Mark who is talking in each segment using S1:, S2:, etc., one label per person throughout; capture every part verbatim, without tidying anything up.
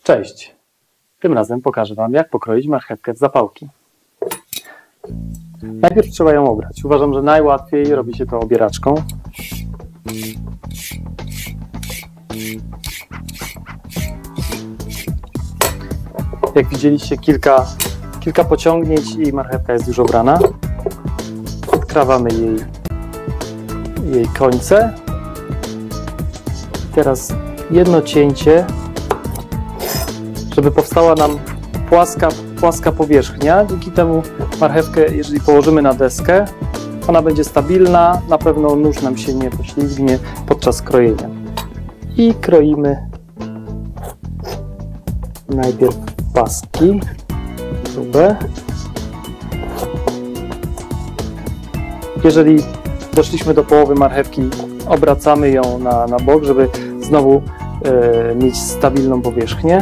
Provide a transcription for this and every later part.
S1: Cześć! Tym razem pokażę Wam, jak pokroić marchewkę w zapałki. Najpierw trzeba ją obrać. Uważam, że najłatwiej robi się to obieraczką. Jak widzieliście, kilka, kilka pociągnięć i marchewka jest już obrana. Odkrawamy jej, jej końce. Teraz jedno cięcie, żeby powstała nam płaska, płaska powierzchnia. Dzięki temu marchewkę, jeżeli położymy na deskę, ona będzie stabilna, na pewno nóż nam się nie poślizgnie podczas krojenia. I kroimy najpierw paski grube. Jeżeli doszliśmy do połowy marchewki, obracamy ją na, na bok, żeby znowu e, mieć stabilną powierzchnię.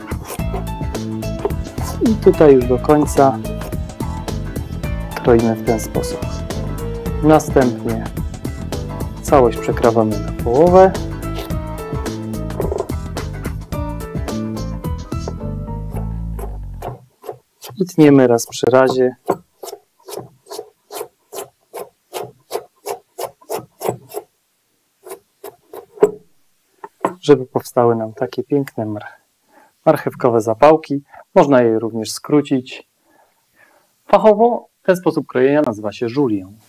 S1: I tutaj już do końca kroimy w ten sposób. Następnie całość przekrawamy na połowę. I tniemy raz przy razie. Żeby powstały nam takie piękne marchewkowe zapałki. Można je również skrócić. Fachowo ten sposób krojenia nazywa się żulią.